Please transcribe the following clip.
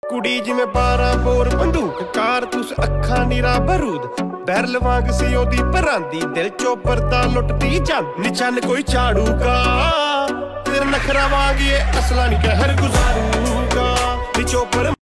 ਕੁੜੀ ਜਿਵੇਂ 12 ਬੋਰ ਬੰਦੂਕ ਕਾਰਤੂਸ ਅੱਖਾਂ ਨੀਰਾ ਬਰੂਦ ਬੈਰਲ ਵਾਂਗ ਸੀ ਉਹਦੀ ਪਰਾਂਦੀ ਦਿਲ ਚੋਂ ਪਰਦਾ ਲੁੱਟਦੀ ਜਾਂਦੀ ਨਿਚਨ ਕੋਈ ਝਾੜੂਗਾ ਤੇਰਾ ਨਖਰਾ ਵਾਂਗ ਇਹ ਅਸਲਾਂ ਨਹੀਂ ਕਹਿਰ ਗੁਜ਼ਾਰੂਗਾ ਨਿਚੋਂ ਪਰ